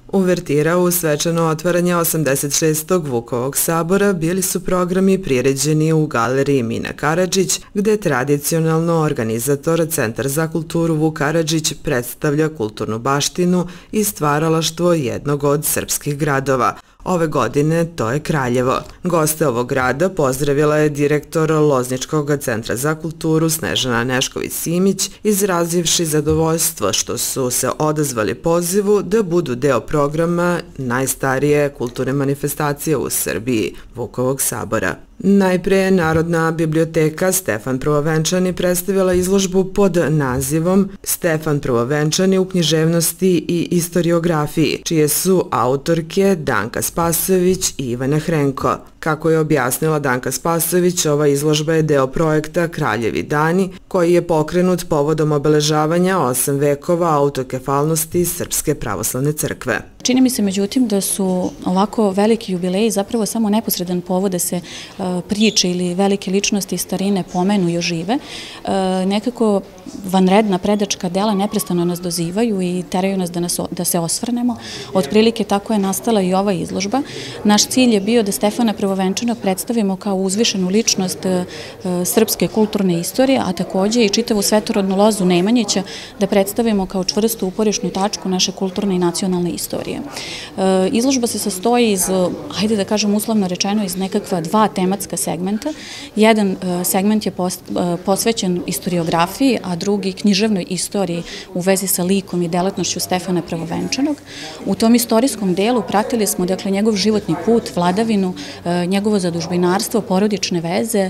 Uvertira u svečano otvaranje 86. Vukovog sabora bili su programi priređeni u galeriji Mina Karadžić, gde tradicionalno organizator Centar za kulturu Vuk Karadžić predstavlja kulturnu baštinu i stvaralaštvo jednog od srpskih gradova. Ove godine to je Kraljevo. Goste ovog grada pozdravila je direktor Lozničkog centra za kulturu Snežana Nešković-Simić, izrazivši zadovoljstvo što su se odazvali pozivu da budu deo programa najstarije kulturne manifestacije u Srbiji, Vukovog sabora. Najpre Narodna biblioteka Stefan Prvovenčani predstavila izložbu pod nazivom Stefan Prvovenčani u književnosti i istoriografiji, čije su autorke Danka Spasojević i Ivana Hrenko. Kako je objasnila Danka Spasojević, ova izložba je deo projekta Kraljevi dani, koji je pokrenut povodom obeležavanja 8 vekova autokefalnosti Srpske pravoslavne crkve. Čini mi se međutim da su ovako veliki jubileji zapravo samo neposredan povod da se priče ili velike ličnosti iz starine pomenu i ožive. Nekako vanredna predačka dela neprestano nas dozivaju i teraju nas da se osvrnemo. Otprilike tako je nastala i ova izložba. Naš cilj je bio da Stefana Prvovenčanog predstavimo kao uzvišenu ličnost srpske kulturne istorije, a takođe i čitavu svetorodnu lozu Nemanjića da predstavimo kao čvrstu uporišnu tačku naše kulturne i nacionalne istorije. Izložba se sastoji iz, hajde da kažem uslovno rečeno, iz nekakva dva tematska segmenta. Jedan segment je posvećen istoriografiji, a drugi književnoj istoriji u vezi sa likom i delatnošću Stefana Prvovenčanog. U tom istorijskom delu pratili smo dakle njegov životni put, vladavinu, njegovo zadužbinarstvo, porodične veze,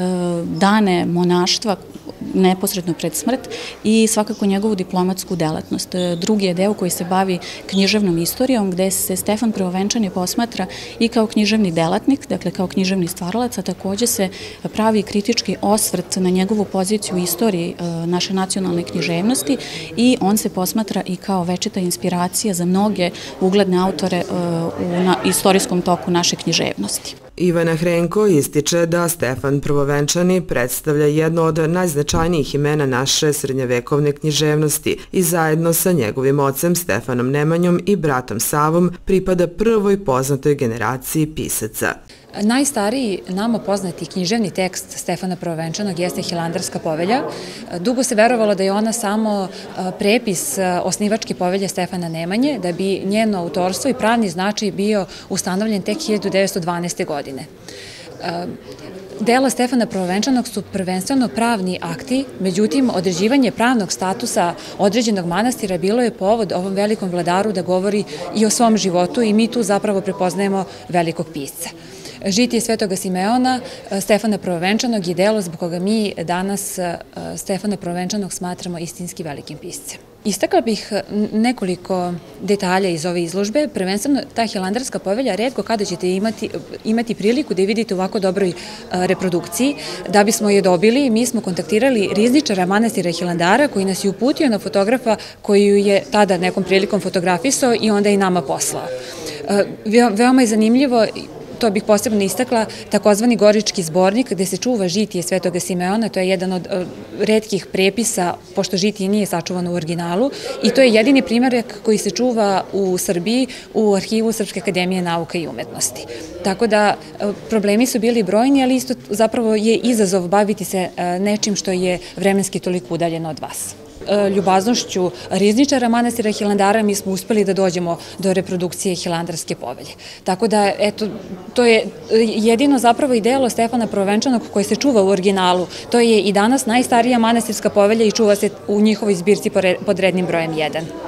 dane monaštva neposredno pred smrt i svakako njegovu diplomatsku delatnost. Drugi je deo koji se bavi književnom istorijom, gde se Stefan Prvovenčani posmatra i kao književni delatnik, dakle kao književni stvaralac, a takođe se pravi kritički osvrt na njegovu poziciju u istoriji naše nacionalne književnosti i on se posmatra i kao večita inspiracija za mnoge ugledne autore u istorijskom toku naše književnosti. Ivana Hrenko ističe da Stefan Prvovenčani predstavlja jedno od najznačajnijih imena naše srednjevekovne književnosti i zajedno sa njegovim ocem Stefanom Nemanjom i bratom Savom pripada prvoj poznatoj generaciji pisaca. Najstariji nama poznati književni tekst Stefana Prvovenčanog jeste Hilandarska povelja. Dugo se verovalo da je ona samo prepis osnivačke povelje Stefana Nemanje, da bi njeno autorstvo i pravni značaj bio ustanovljen tek 1912. godine. Dela Stefana Prvovenčanog su prvenstveno pravni akti, međutim, određivanje pravnog statusa određenog manastira bilo je povod ovom velikom vladaru da govori i o svom životu i mi tu zapravo prepoznajemo velikog pisca. Žitije Svetoga Simeona, Stefana Prvovenčanog je delo zbog koga mi danas Stefana Prvovenčanog smatramo istinski velikim piscem. Istakla bih nekoliko detalja iz ove izložbe. Prvenstveno, ta Hilandarska povelja retko kada ćete imati priliku da je vidite u ovako dobroj reprodukciji. Da bismo je dobili, mi smo kontaktirali rizničara manastira Hilandara koji nas je uputio na fotografa koji ju je tada nekom prilikom fotografisao i onda i nama poslao. Veoma je zanimljivo, to bih posebno istakla, takozvani Gorički zbornik gde se čuva žitije Svetoga Simeona, to je jedan od retkih prepisa, pošto žitije nije sačuvano u originalu i to je jedini primerak koji se čuva u Srbiji u arhivu Srpske akademije nauka i umetnosti. Tako da problemi su bili brojni, ali isto zapravo je izazov baviti se nečim što je vremenski toliko udaljeno od vas. Ljubaznošću rizničara manastira Hilandara mi smo uspeli da dođemo do reprodukcije Hilandarske povelje. Tako da, eto, to je jedino zapravo i delo Stefana Prvovenčanog koje se čuva u originalu. To je i danas najstarija manastirska povelja i čuva se u njihovoj zbirci pod rednim brojem 1.